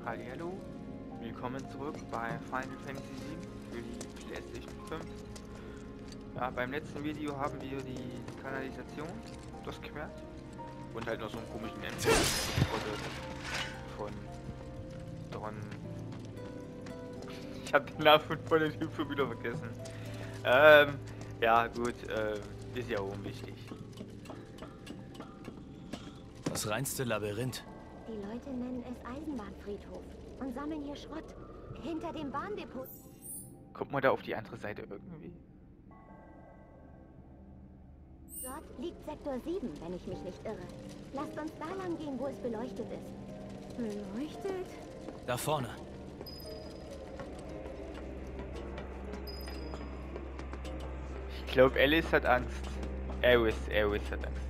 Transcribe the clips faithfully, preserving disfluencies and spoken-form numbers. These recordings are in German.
Hallihallo, willkommen zurück bei Final Fantasy sieben für die PlayStation fünf. Ja, beim letzten Video haben wir die Kanalisation durchquert und halt noch so einen komischen M von Don. Ich habe den Namen von dem Typ schon wieder vergessen. Ähm, ja gut, äh, ist ja unwichtig. Das reinste Labyrinth. Die Leute nennen es Eisenbahnfriedhof und sammeln hier Schrott. Hinter dem Bahndepot. Kommt man da auf die andere Seite irgendwie? Dort liegt Sektor sieben, wenn ich mich nicht irre. Lasst uns da lang gehen, wo es beleuchtet ist. Beleuchtet? Da vorne. Ich glaube, Alice hat Angst. Alice, Alice hat Angst.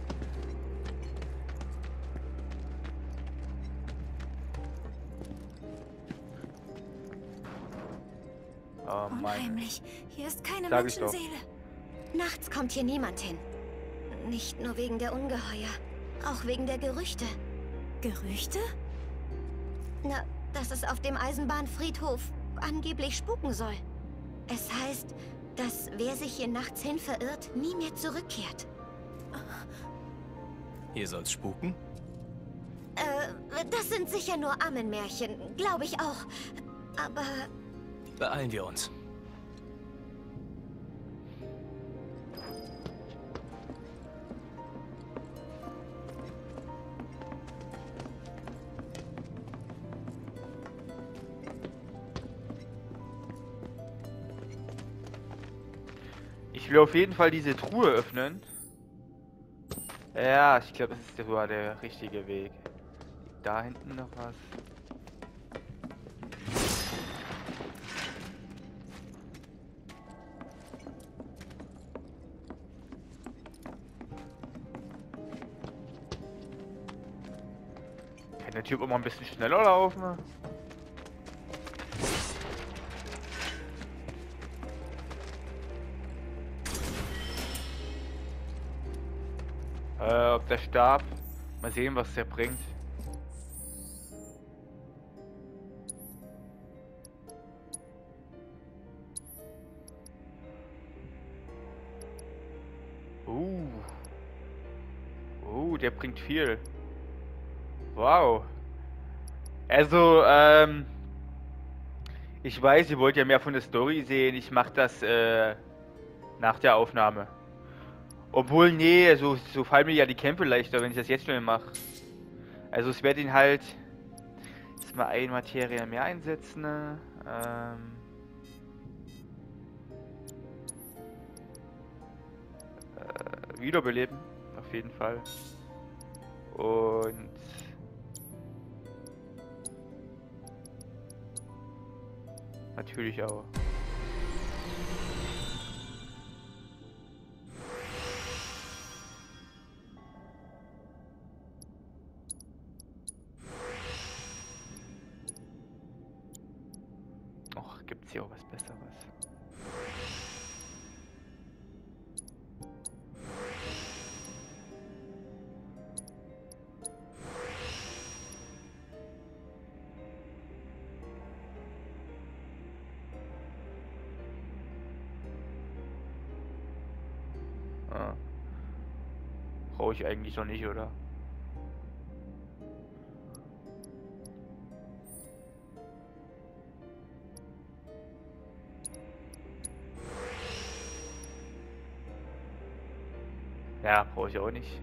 Oh Mann. Unheimlich. Hier ist keine Sag ich doch. Menschenseele. Nachts kommt hier niemand hin. Nicht nur wegen der Ungeheuer, auch wegen der Gerüchte. Gerüchte? Na, dass es auf dem Eisenbahnfriedhof angeblich spuken soll. Es heißt, dass wer sich hier nachts hin verirrt, nie mehr zurückkehrt. Hier soll's spuken? Äh, das sind sicher nur Ammenmärchen, glaube ich auch. Aber Beeilen wir uns. Ich will auf jeden Fall diese Truhe öffnen. Ja, ich glaube, das ist der, war der richtige Weg. Da hinten noch was. Kann der Typ auch mal ein bisschen schneller laufen? Äh, ob der Stab. Mal sehen, was der bringt. Uh. Uh, der bringt viel. Wow. Also, ähm... ich weiß, ihr wollt ja mehr von der Story sehen. Ich mach das, äh... nach der Aufnahme. Obwohl, nee, so, so fallen mir ja die Kämpfe leichter, wenn ich das jetzt schon mache. Also ich werde ihn halt jetzt mal ein Materie mehr einsetzen. Ne? Ähm, äh, wiederbeleben, auf jeden Fall. Und natürlich auch. Och, gibt's hier auch was Besseres? Ah. Brauche ich eigentlich noch nicht, oder? Ja, brauche ich auch nicht.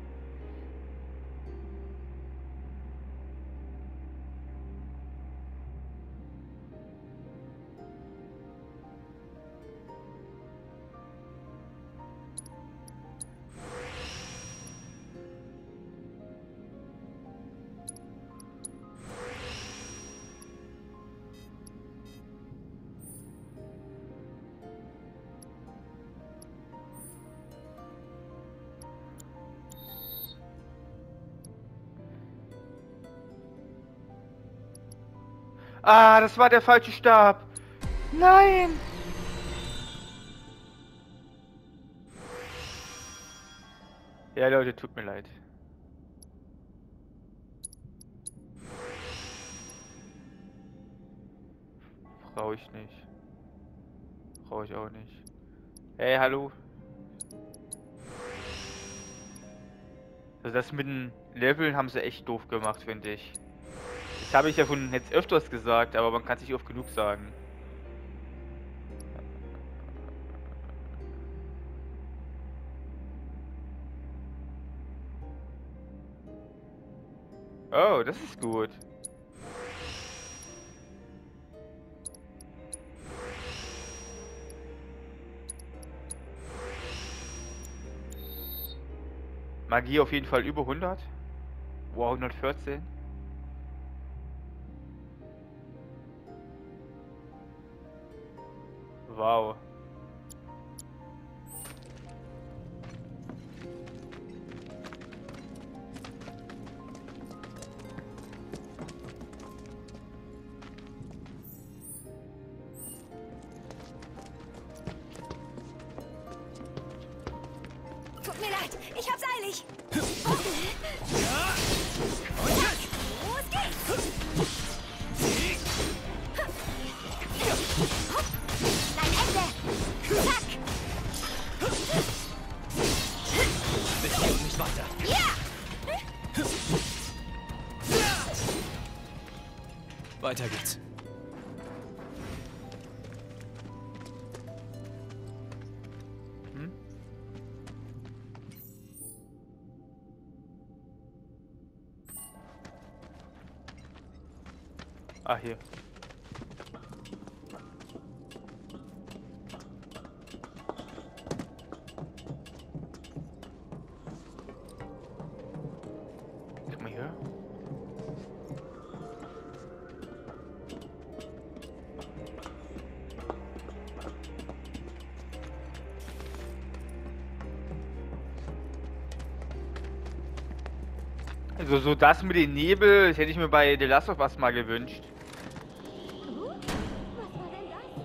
Ah, das war der falsche Stab. Nein! Ja, Leute, tut mir leid. Brauche ich nicht. Brauche ich auch nicht. Hey, hallo. Also das mit den Leveln haben sie echt doof gemacht, finde ich. Das habe ich ja schon jetzt öfters gesagt, aber man kann es nicht oft genug sagen. Oh, das ist gut. Magie auf jeden Fall über hundert. Wow, hundertvierzehn. Wow. Tut mir leid, ich hab's eilig. Los geht's. Dein Ende. Zack. Bis hier und nicht weiter. Ja. Weiter geht's. Hm? Ah, hier. Guck mal hier. Also so das mit dem Nebel, das hätte ich mir bei The Last of Us mal gewünscht. Uh, was war denn das?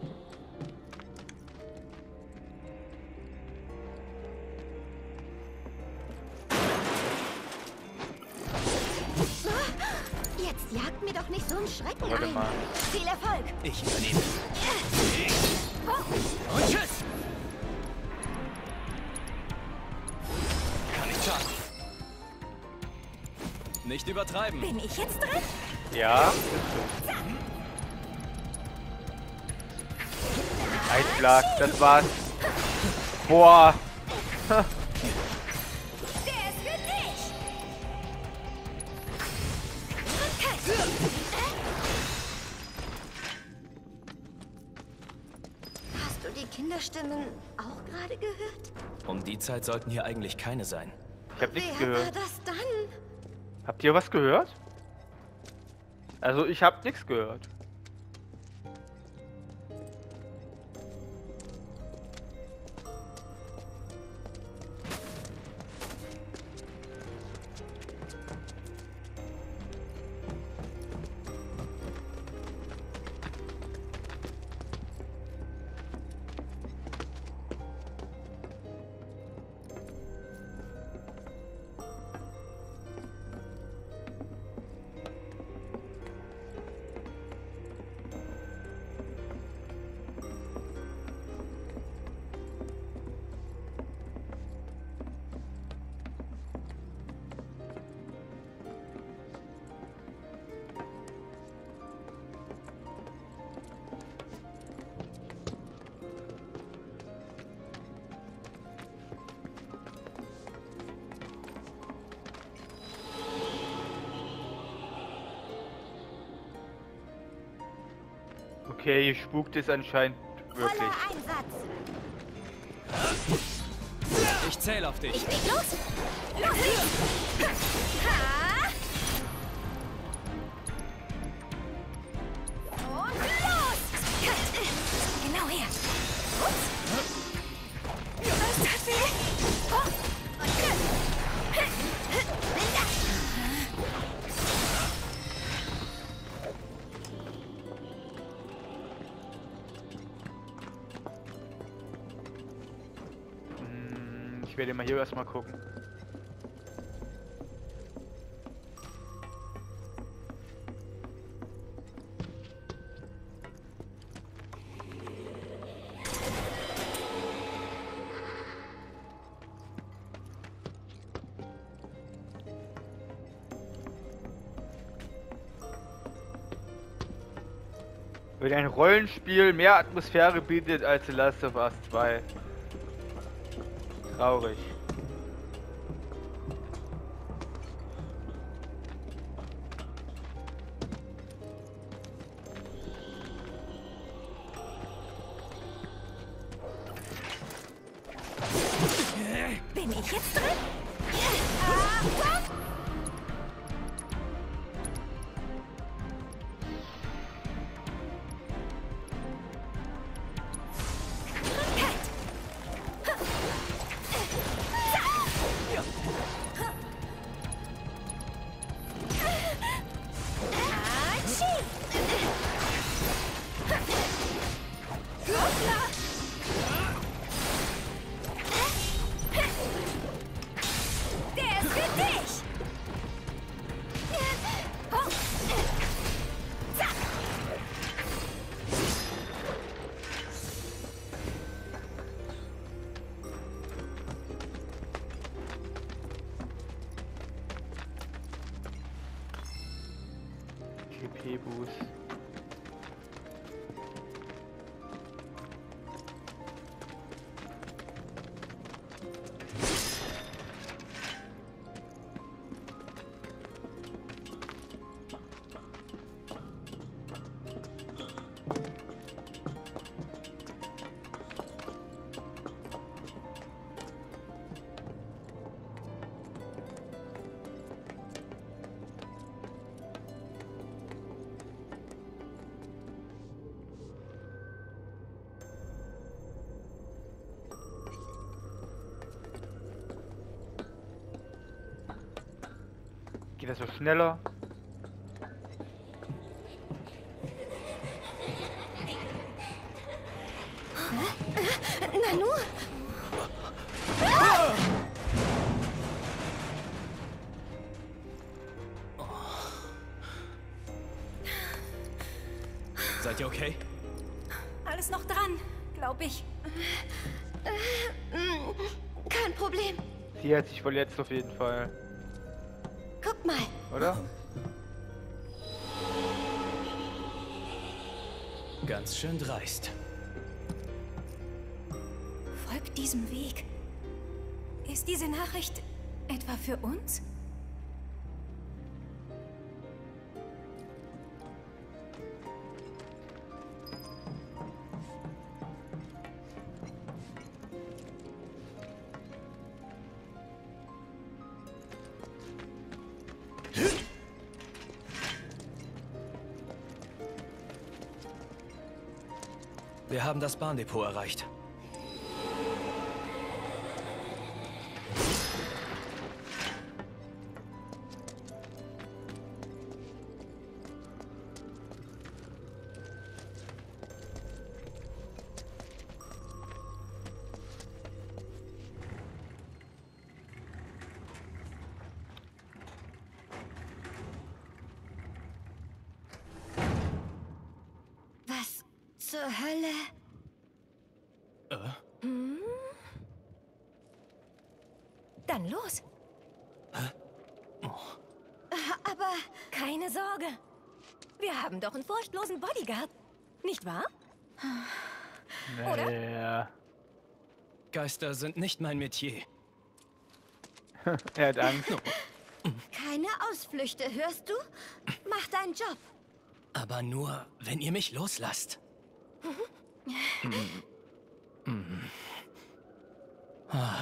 Jetzt jagt mir doch nicht so einen Schrecken Warte ein. mal. Viel Erfolg. Ich übernehme. Oh, Und tschüss! Kann nicht schaden. Nicht übertreiben. bin ich jetzt drin? Ja. Eisschlag, das war's. Boah. Der ist für dich. Hast du die Kinderstimmen auch gerade gehört? Um die Zeit sollten hier eigentlich keine sein. Ich hab nichts Wer war gehört. das dann? Habt ihr was gehört? Also ich hab nichts gehört. Okay, hier spukt es anscheinend wirklich. Voller Einsatz. Ich zähle auf dich. Ich leg los. Los geht's. Ha. Und los. Genau her. Ups. Das tat weh. Oh. Und Linda. Hm, ich werde mal hier erstmal gucken. Wenn ein Rollenspiel mehr Atmosphäre bietet als The Last of Us zwei. Traurig. Bin ich jetzt drin? Ah, G P-Boost. Geht das so schneller? Nanu? Seid ihr okay? Alles noch dran, glaube ich. Kein Problem. Sie hat sich verletzt auf jeden Fall. Guck mal. Oder? Ganz schön dreist. Folgt diesem Weg. Ist diese Nachricht etwa für uns? Wir haben das Bahndepot erreicht. Was zur Hölle? Äh? Hm? Dann los. Hä? Oh. Aber keine Sorge. Wir haben doch einen furchtlosen Bodyguard. Nicht wahr? Naja. Geister sind nicht mein Metier. Er hat Angst. Keine Ausflüchte, hörst du? Mach deinen Job. Aber nur, wenn ihr mich loslasst. Mhm. Mhm. Ah.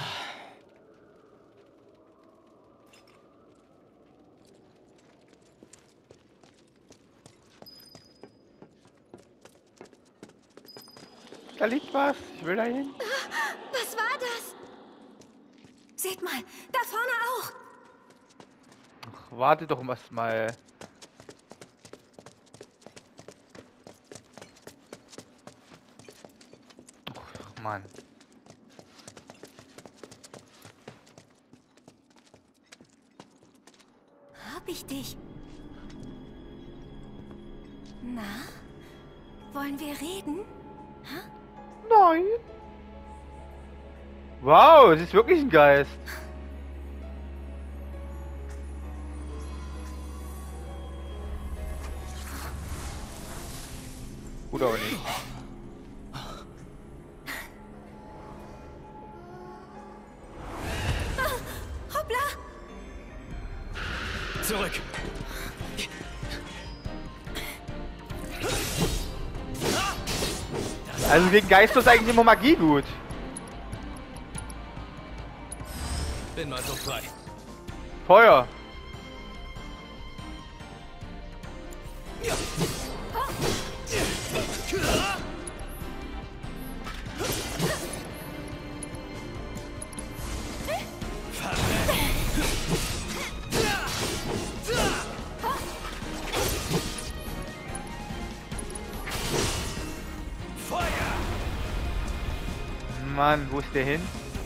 Da liegt was. Ich will da hin. Was war das? Seht mal, da vorne auch. Ach, warte doch erst mal. Ach, Mann. Hab ich dich. Na? Wollen wir reden? Ha? Nein. Wow, es ist wirklich ein Geist. Oder auch nicht. Hoppla! Zurück! Also gegen Geister ist eigentlich immer Magie gut. Bin mal so frei. Feuer. Mann, wo ist der hin?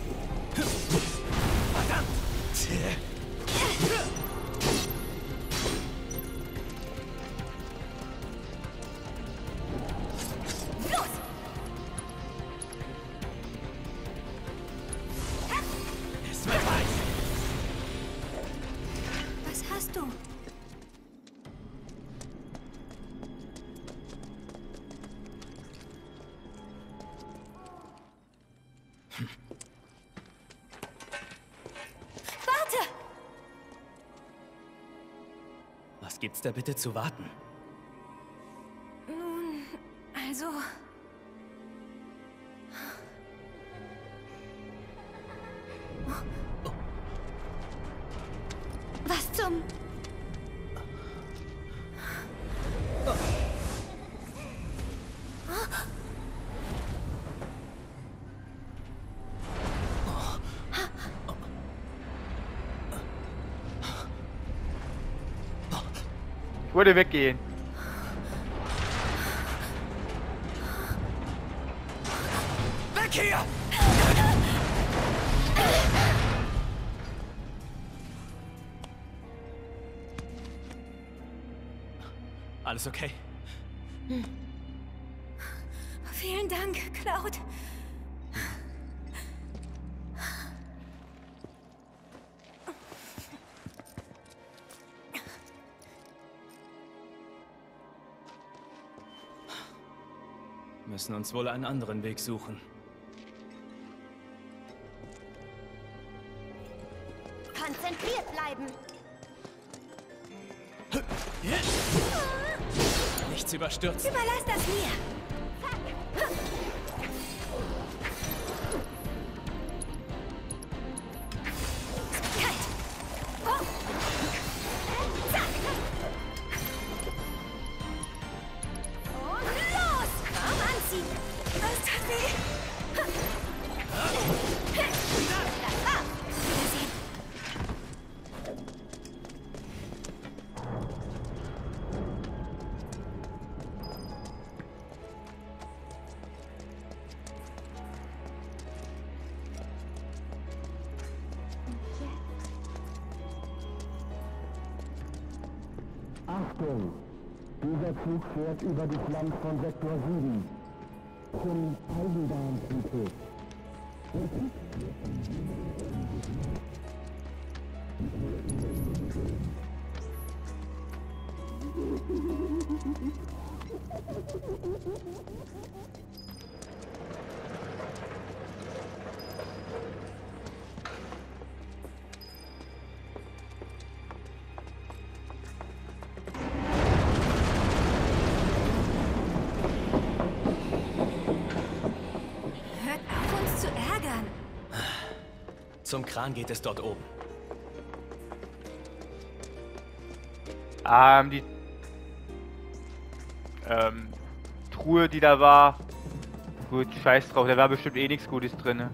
Was hast du? Warte! Was gibt's da bitte zu warten? Nun, also... Was zum... Ich wollte weggehen. Weg hier! Alles okay? Vielen Dank, Cloud. Müssen uns wohl einen anderen Weg suchen. Konzentriert bleiben. Nichts überstürzen. Überlass das mir. Kalt. Oh. Zack. Und los. Komm, anziehen. Das tut weh. Das war's. Wiedersehen. Achtung! Dieser Zug fährt über das Land von Sektor sieben zum Eisenbahnfriedhof. Hört auf, uns zu ärgern. Zum Kran geht es dort oben. Ähm, die ähm, Truhe, die da war. Gut, scheiß drauf, da war bestimmt eh nichts Gutes drin.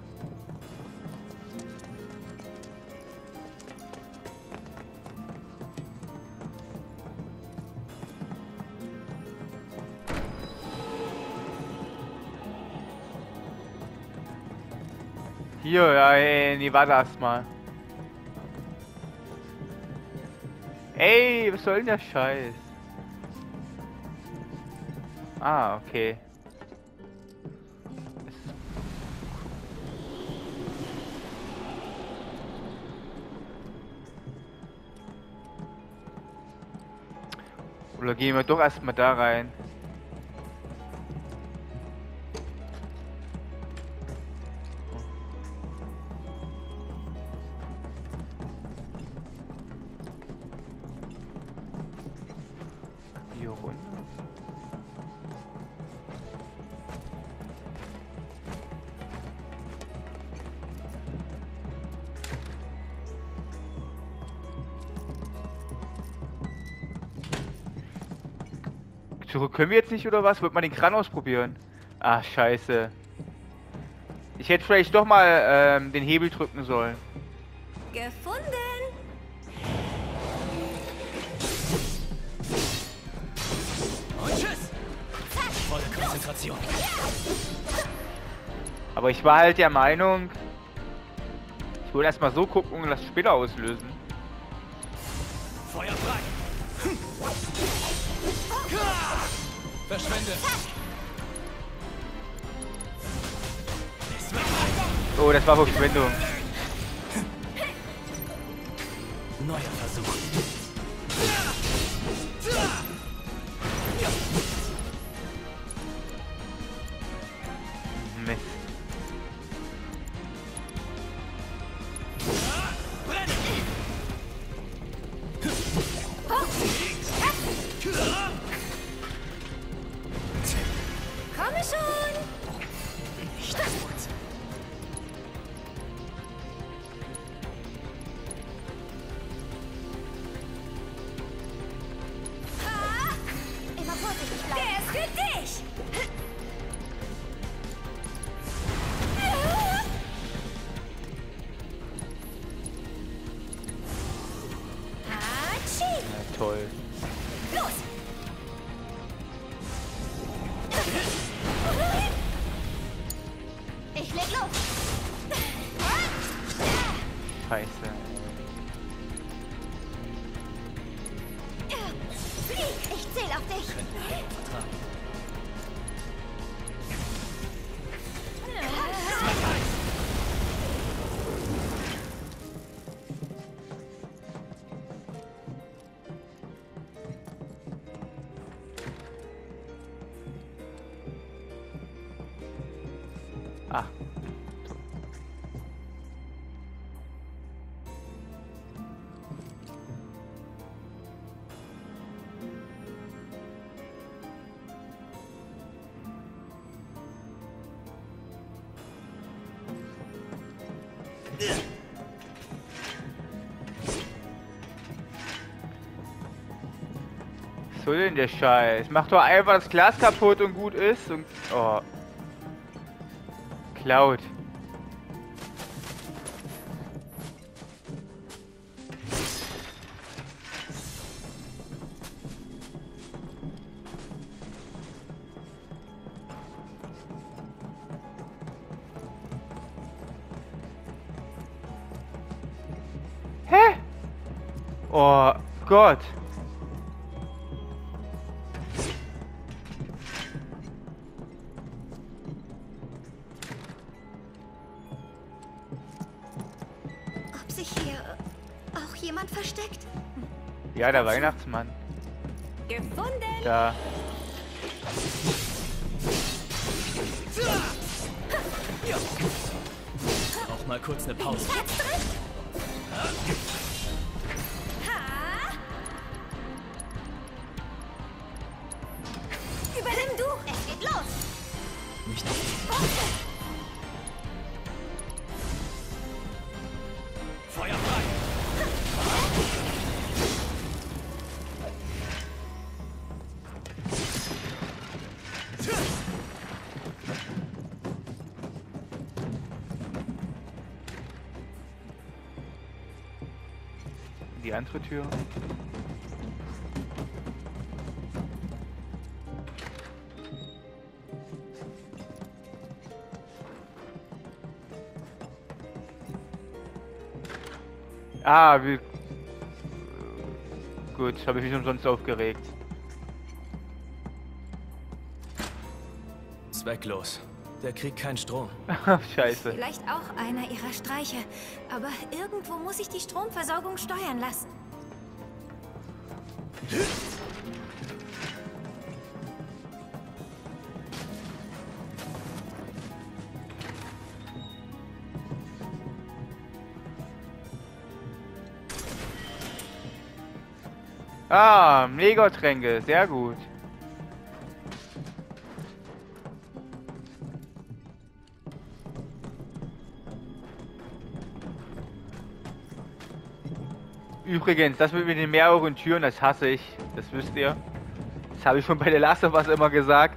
Hier, ja, ey, nee, warte erst mal. Ey, was soll denn der Scheiß? Ah, okay. Oder gehen wir doch erstmal da rein. Zurück können wir jetzt nicht, oder was? Wollt man den Kran ausprobieren? Ach, scheiße. Ich hätte vielleicht doch mal ähm, den Hebel drücken sollen. Gefunden! Und tschüss! Volle Konzentration. Aber ich war halt der Meinung, ich wollte erstmal so gucken und das später auslösen. Feuer frei! Verschwende! Oh, das war Verschwendung. Neuer Versuch. Mist. Komme schon! Nicht das Wort. Ha! Immer vorsichtig bleiben. Der ist für dich! Hatschi! Ja, toll. Los! Ich leg los! Scheiße. Flieg! Ich zähl auf dich! Ah. Was soll denn der Scheiß? Mach doch einfach das Glas kaputt und gut ist und... Oh. Klaut. Hä? Oh Gott. Ob sich hier auch jemand versteckt? Ja, der Weihnachtsmann. Gefunden! Da. Auch mal kurz eine Pause. Jetzt drin! Ha! Übernimm du! Es geht los! Nicht Feuer frei! Die andere Tür. Ah, wie... Gut, habe ich mich umsonst aufgeregt. Zwecklos. Der kriegt keinen Strom. Scheiße. Vielleicht auch einer ihrer Streiche. Aber irgendwo muss ich die Stromversorgung steuern lassen. Ah, Megatränke, sehr gut. Übrigens, das mit den mehreren Türen, das hasse ich. Das wisst ihr. Das habe ich schon bei der Last of Us immer gesagt.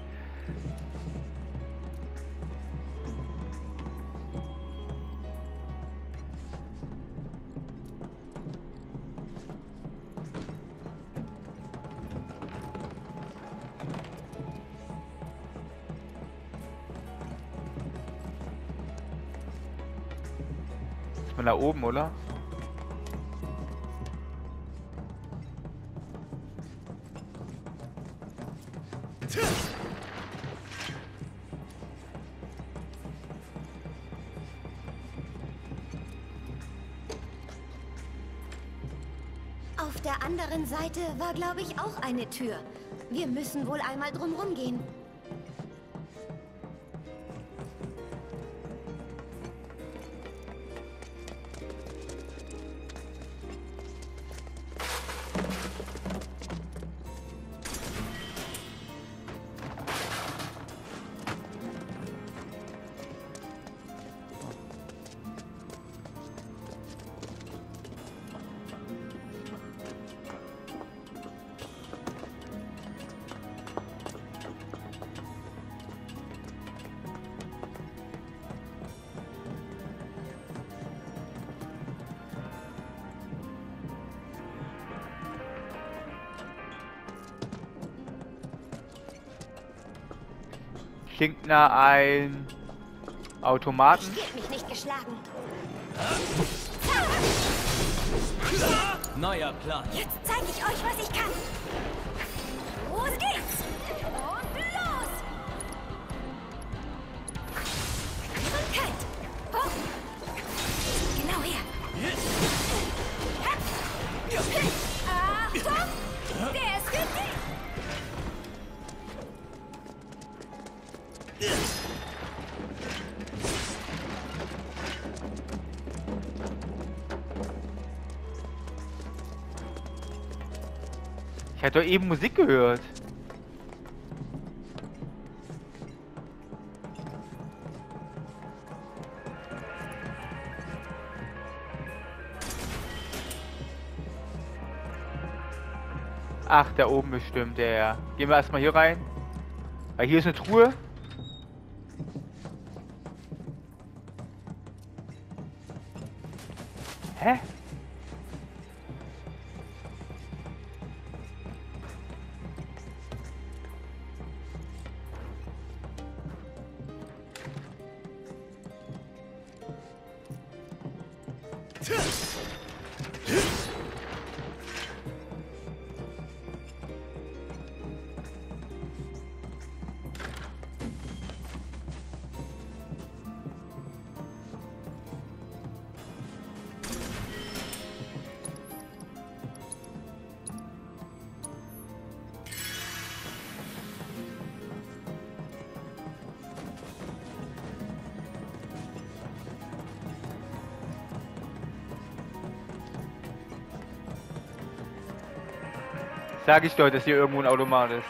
Ist man da oben, oder? Auf der anderen Seite war, glaube ich, auch eine Tür. Wir müssen wohl einmal drumrum gehen. Klingt nach einem Automaten. Spielt mich nicht geschlagen. Neuer Plan. Jetzt zeige ich euch, was ich kann. Los geht's! Und los! Und kalt! Hoch! Genau her! Achtung! Der ist für dich! Ich hatte doch eben Musik gehört. Ach, da oben bestimmt, der. Ja. Gehen wir erstmal hier rein. Weil hier ist eine Truhe. Hä? Sag ich doch, dass hier irgendwo ein Automat ist.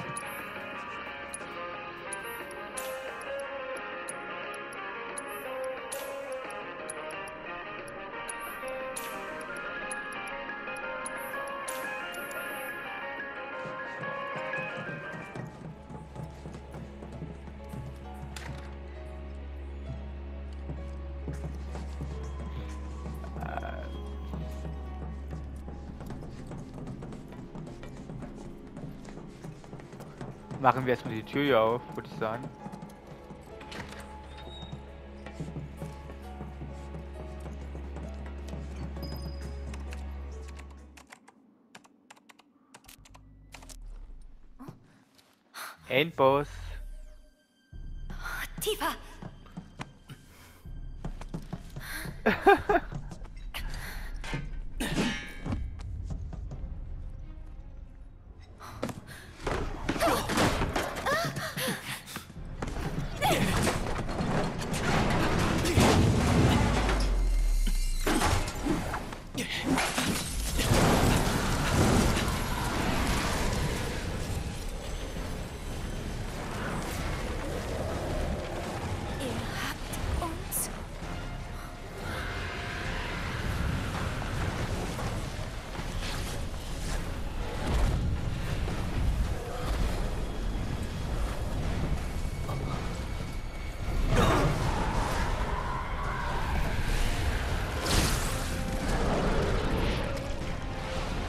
Machen wir erstmal die Tür hier auf, würde ich sagen. Endboss. Tiefer!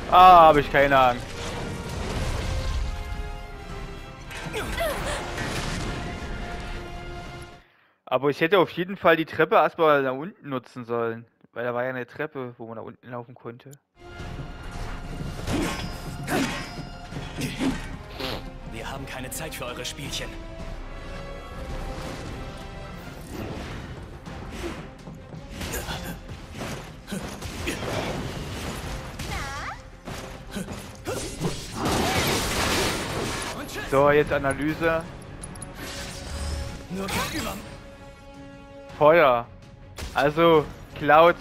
Ah, habe ich keine Angst. Aber ich hätte auf jeden Fall die Treppe erstmal nach unten nutzen sollen. Weil da war ja eine Treppe, wo man nach unten laufen konnte. Wir haben keine Zeit für eure Spielchen. So, jetzt Analyse. Nur gegenüber. Feuer. Also, Cloud.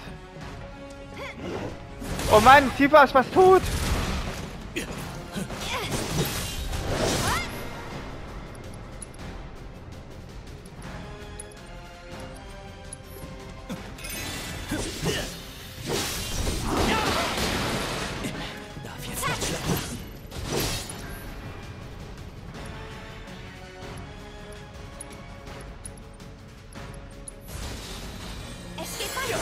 Oh Mann, Tifa ist was tot. Darf jetzt nicht schlecht machen. Es geht weiter.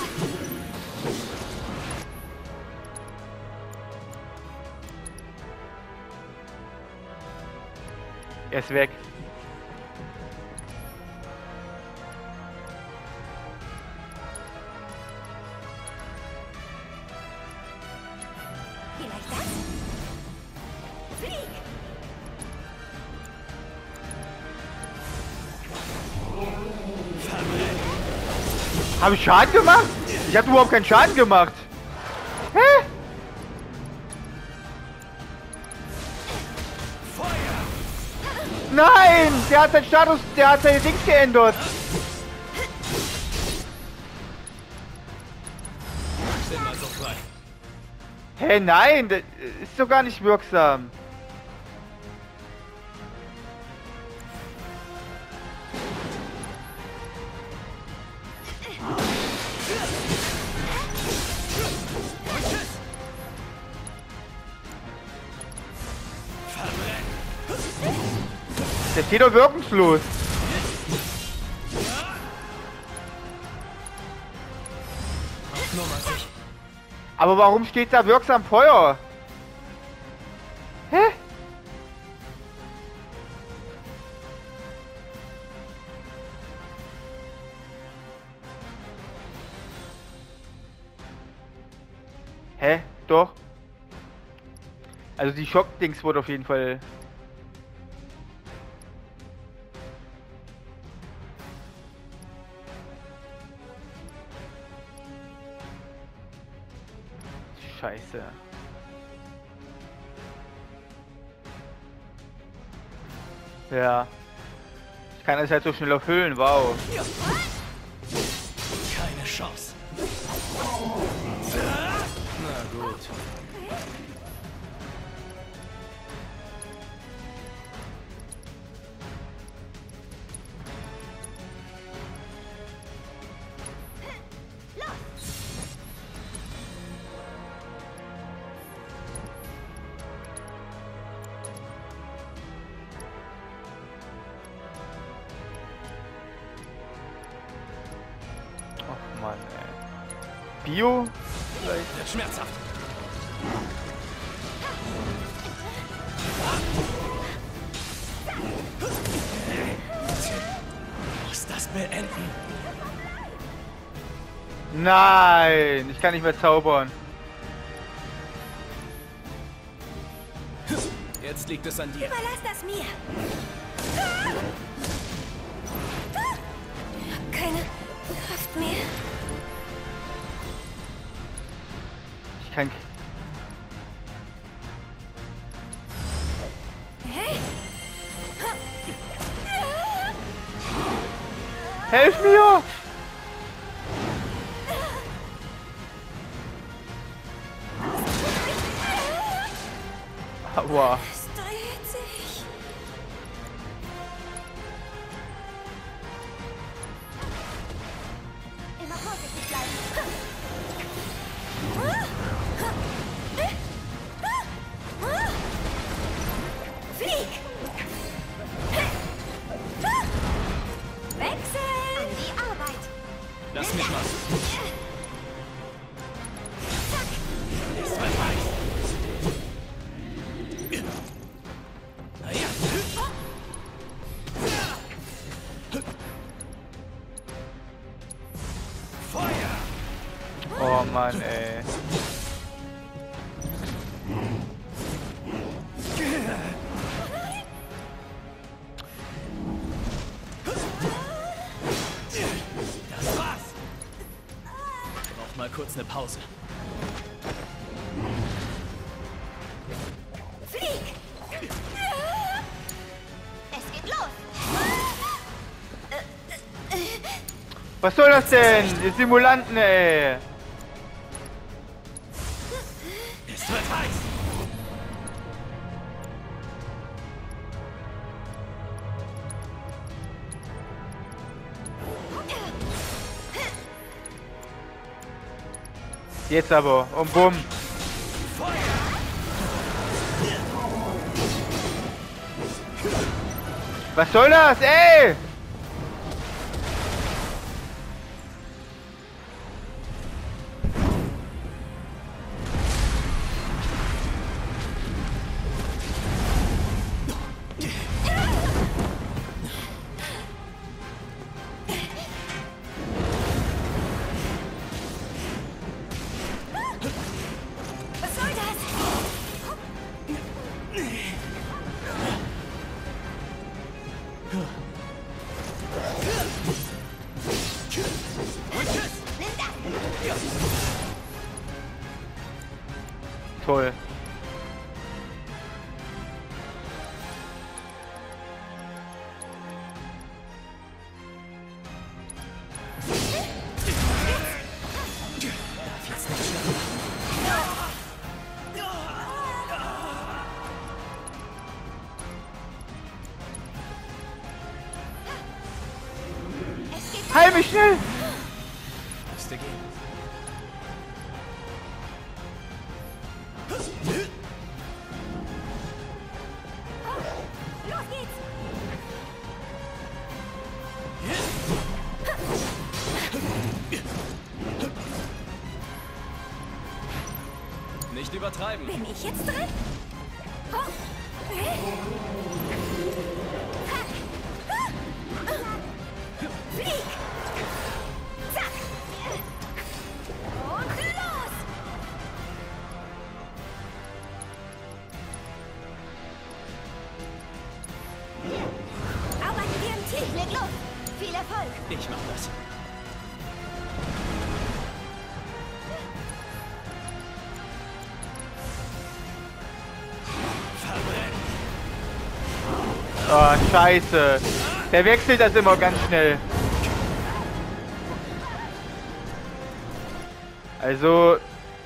Er ist weg. Vielleicht das? Flieg! Habe ich Schaden gemacht? Ich habe überhaupt keinen Schaden gemacht. Hä? Nein! Der hat seinen Status, der hat seine Dings geändert. Sind mal so frei. Hä, nein, das ist doch gar nicht wirksam. Der steht doch wirkungslos. Nummer sich. Aber warum steht da wirksam Feuer? Hä? Hä? Doch. Also die Schockdings wurde auf jeden Fall... Scheiße. Ja. Ich kann das halt so schnell erfüllen, wow. Keine Chance. Na gut. Ach Mann, ey. Bio? Vielleicht. Wird schmerzhaft. Muss das beenden. Nein, ich kann nicht mehr zaubern. Jetzt liegt es an dir. Überlass das mir. Ich hab keine Kraft mehr. Ich kann... Hey? Helf mir! Aua. Es dreht sich. Immer vorsichtig bleiben. Flieg! Wechsel! An die Arbeit! Lass mich mal. Zack! Ist vorbei. kurz eine Pause. Flieg! Es geht los! Was soll das denn? Die Simulanten, ey! Es wird heiß! Jetzt aber, und bumm. Was soll das, ey? Was soll das? Nimm das! Toll. Heil mich schnell! Müsste gehen. Los geht's! Nicht übertreiben. Bin ich jetzt dran? Oh. Hä? Flieg! Zack! Und los! Arbeiten wir im Team. Leg los! Viel Erfolg! Ich mach das. Oh, scheiße. Der wechselt das immer ganz schnell. Also...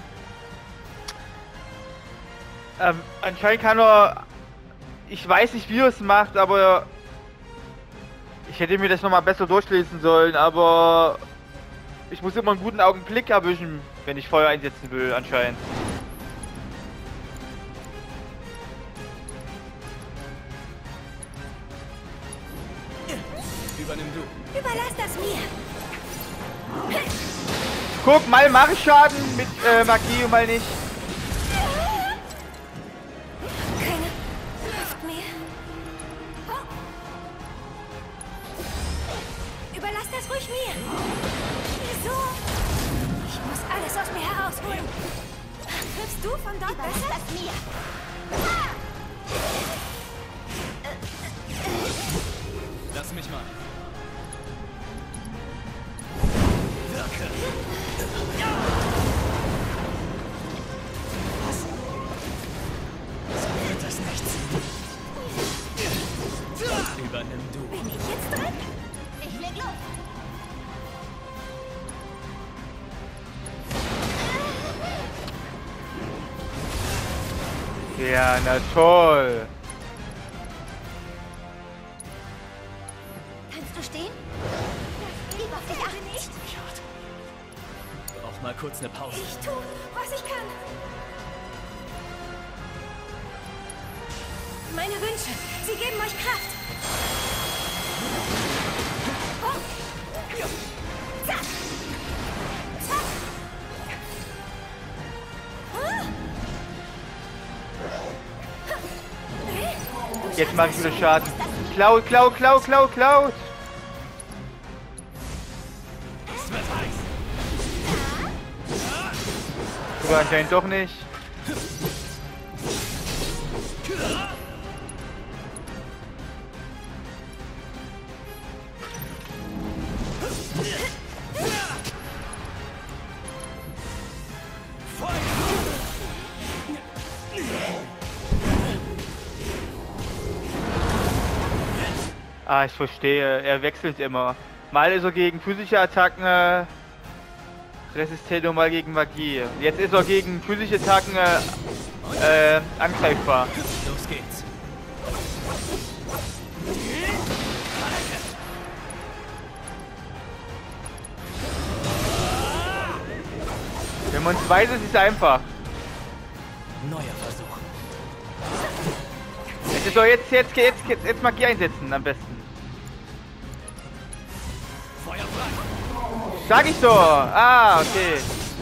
Ähm, anscheinend kann er... Ich weiß nicht, wie er es macht, aber... Ich hätte mir das nochmal besser durchlesen sollen, aber... Ich muss immer einen guten Augenblick erwischen, wenn ich Feuer einsetzen will, anscheinend. Übernimm du. Überlass das mir! Guck, mal mache ich Schaden mit äh, Magie und mal nicht. Keine Luft mehr. Oh. Überlass das ruhig mir. Wieso? Ich muss alles aus mir herausholen. Triffst du von dort besser? Überlass das mir. Lass mich mal. So wird das nichts. Übernimm du. Bin ich jetzt dran? Ich leg los. Ja, na toll. Kannst du stehen? Gib auf dich acht nicht. Brauch mal kurz eine Pause. Ich tu, was ich kann. Meine Wünsche, sie geben euch Kraft. Oh. Zack. Zack. Ah. Jetzt mache ich wieder Schaden. Cloud, Cloud, Cloud, Cloud, Cloud. Es wird heiß. Sogar anscheinend doch nicht. Ah, ich verstehe. Er wechselt immer. Mal ist er gegen physische Attacken äh, resistent und mal gegen Magie. Jetzt ist er gegen physische Attacken äh, äh, angreifbar. Los geht's. Wenn man es weiß, ist es einfach. Neuer Versuch. Jetzt ist doch jetzt, jetzt, jetzt, jetzt, jetzt Magie einsetzen am besten. Feuer frei. Sag ich doch. Ah, okay.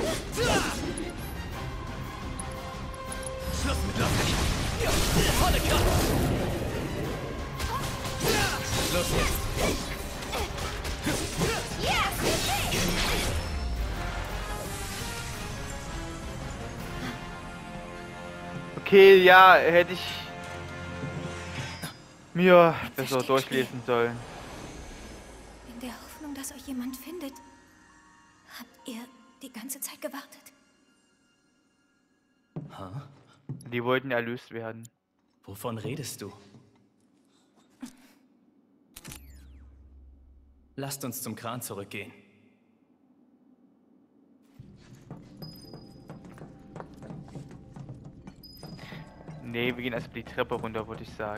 Schluss mit Loslöchern. Volle Kraft. Los jetzt. Okay, ja, hätte ich mir besser durchlesen sollen. In der Hoffnung, dass euch jemand findet, habt ihr die ganze Zeit gewartet. Ha? Die wollten erlöst werden. Wovon redest du? Lasst uns zum Kran zurückgehen. Nee, wir gehen erst die Treppe runter, würde ich sagen.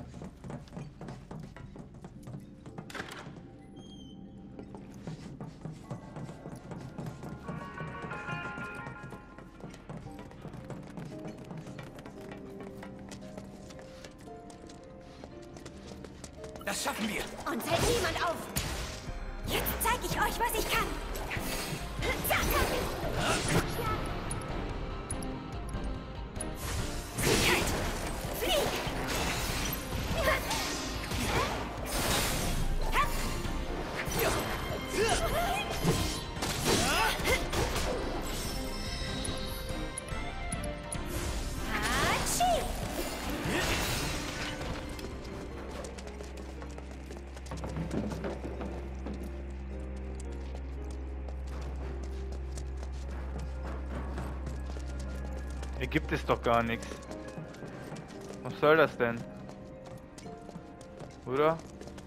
Das schaffen wir. Und hält niemand auf! Jetzt zeige ich euch, was ich kann! Flieg! Hatschi! Hier gibt es doch gar nichts. Was soll das denn? Oder?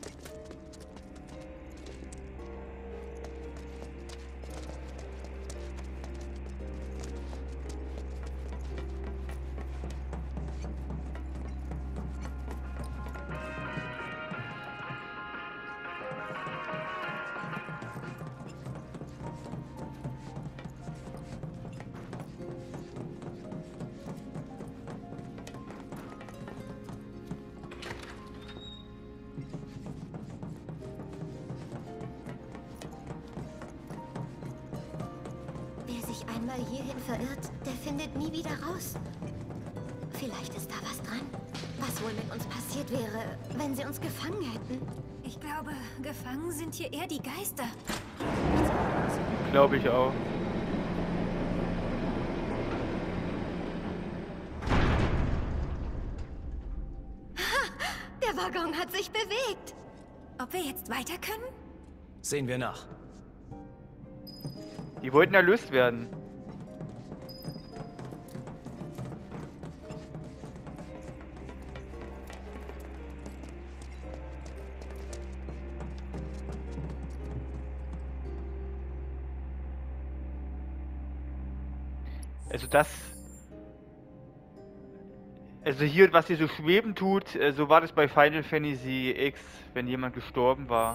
Wer sich einmal hierhin verirrt, der findet nie wieder raus. Vielleicht ist da was dran. Was wohl mit uns passiert wäre, wenn sie uns gefangen hätten? Ich glaube, gefangen sind hier eher die Geister. Glaube ich auch. Der Waggon hat sich bewegt. Ob wir jetzt weiter können? Sehen wir nach. Die wollten erlöst werden. Also das... Also hier, was hier so schweben tut, äh, so war das bei Final Fantasy X, wenn jemand gestorben war.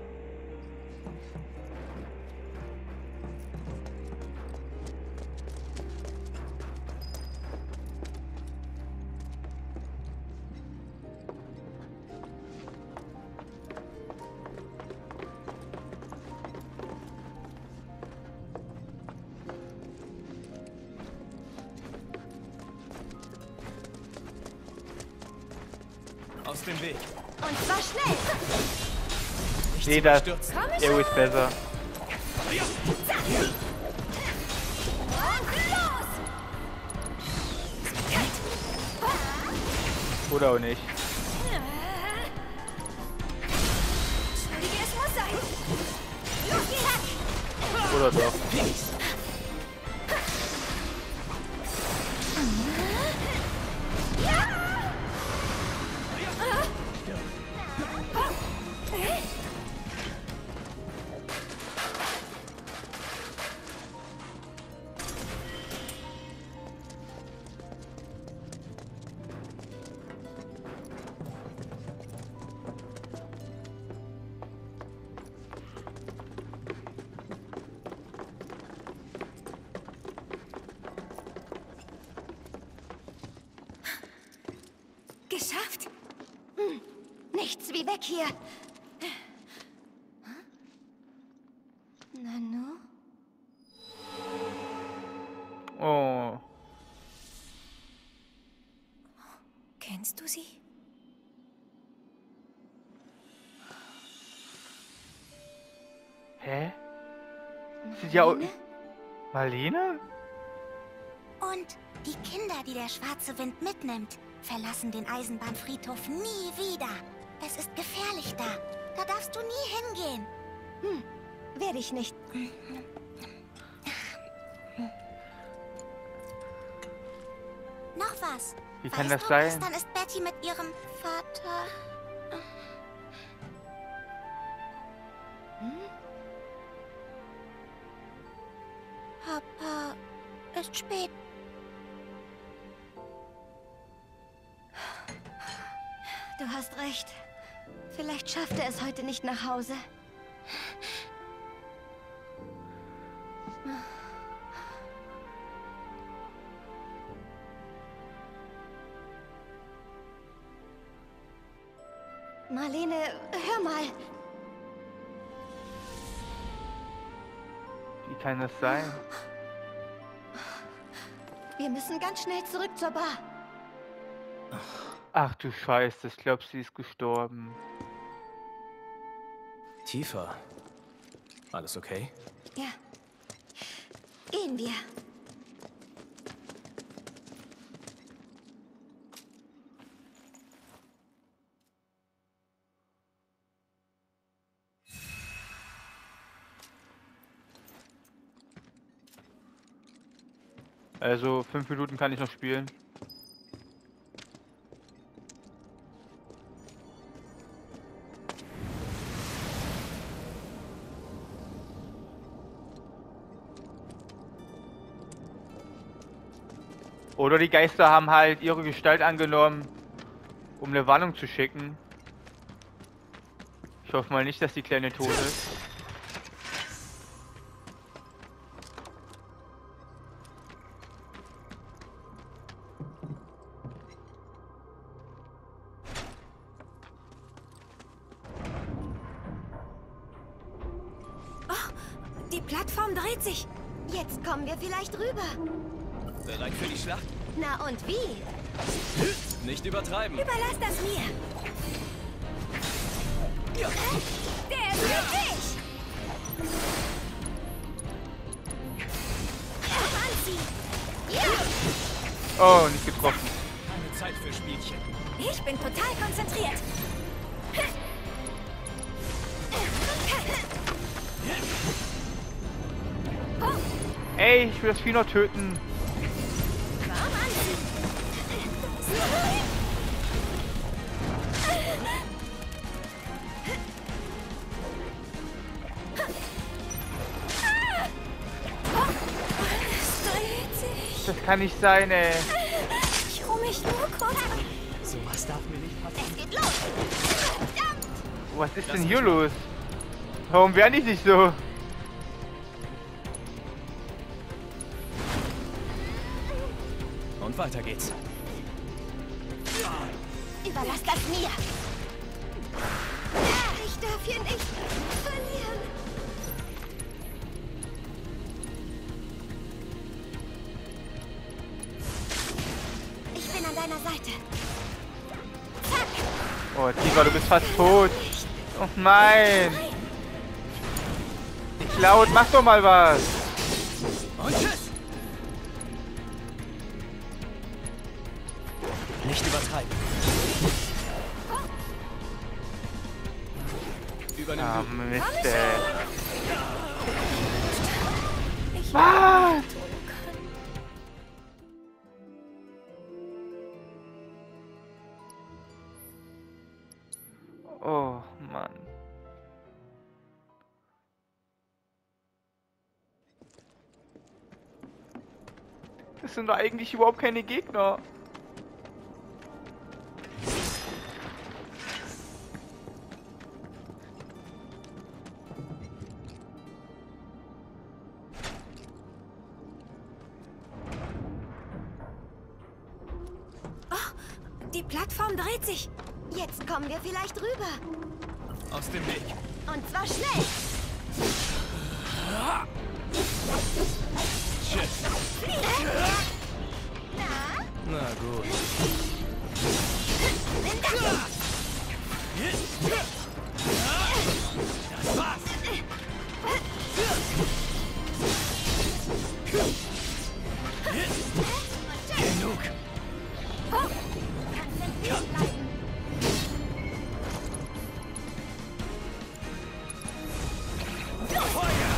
Aus dem Weg. Und zwar schnell. Nee, das Stürzen. Aero ist besser. Und los! Oder auch nicht. Entschuldige, es muss sein. Los, geh weg! Oder doch. weg hier. Nanu? Oh. Kennst du sie? Hä? Sieht ja... Marlene? Marlene? Und die Kinder, die der schwarze Wind mitnimmt, verlassen den Eisenbahnfriedhof nie wieder. Es ist gefährlich da. Da darfst du nie hingehen. Hm, werde ich nicht. Noch was. Wie kann weißt das du, sein? gestern ist Betty mit ihrem Vater... Hm? Papa ist spät. Du hast recht. Vielleicht schafft er es heute nicht nach Hause. Marlene, hör mal. Wie kann das sein? Wir müssen ganz schnell zurück zur Bar. Ach du Scheiße, ich glaube, sie ist gestorben. Tifa. Alles okay? Ja. Gehen wir. Also, fünf Minuten kann ich noch spielen. Oder die Geister haben halt ihre Gestalt angenommen, um eine Warnung zu schicken. Ich hoffe mal nicht, dass die Kleine tot ist. Die Plattform dreht sich. Jetzt kommen wir vielleicht rüber. Bereit für die Schlacht? Na und wie? Nicht übertreiben. Überlass das mir. Ja. Der ist für dich. Anziehen. Ja. Oh, nicht getroffen. Keine Zeit für Spielchen. Ich bin total konzentriert. Ey, ich will das Vieh noch töten. Warm anziehen. Es dreht sich. Das kann nicht sein, ey. Ich ruhe mich nur kurz. Sowas darf mir nicht passieren. Es geht los. Verdammt. Was ist denn hier los? Warum werden die nicht so? Und weiter geht's. Überlass das mir. Ich darf hier nicht verlieren. Ich bin an deiner Seite. Zack. Oh, Tifa, du bist fast tot. Oh nein. Die Cloud, mach doch mal was. Und tschüss. Nicht übertreiben. Übernimm Ah, du. Mist, ey. Ich Was? Oh, Mann. Das sind doch eigentlich überhaupt keine Gegner. Die Plattform dreht sich. Jetzt kommen wir vielleicht rüber. Aus dem Weg. Und zwar schnell. Tschüss. Na? Na gut. Das war's. Genug. Konzentriert bleiben. Feuer!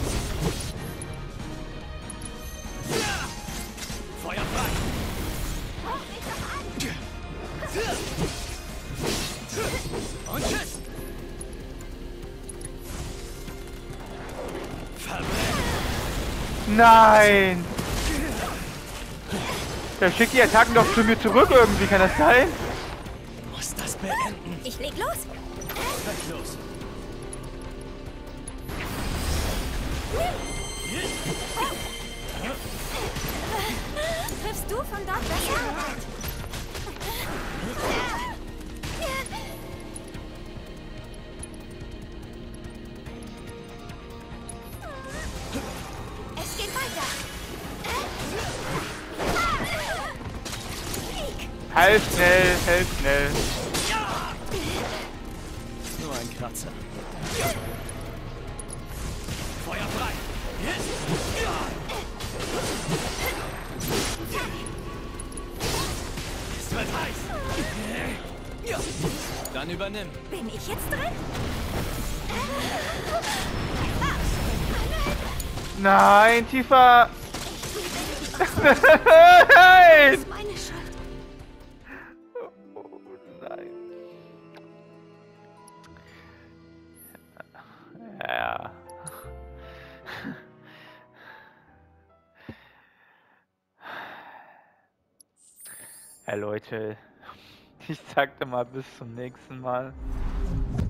Feuer frei! Ruf mich doch an. Und tschüss! Verbrennen! Nein! Der schickt die Attacken doch zu mir zurück irgendwie, kann das sein? Muss das beenden. Ich leg los. Weg los. Triffst du von dort besser? Es geht weiter. Halt schnell, halt schnell. Ist nur ein Kratzer. Feuer frei! Es wird heiß! Dann übernimm. Bin ich jetzt drin? Nein, Tifa! Nein! Das ist meine Schuld. Oh, nein. Ja. Ja, Leute, ich sagte mal bis zum nächsten Mal.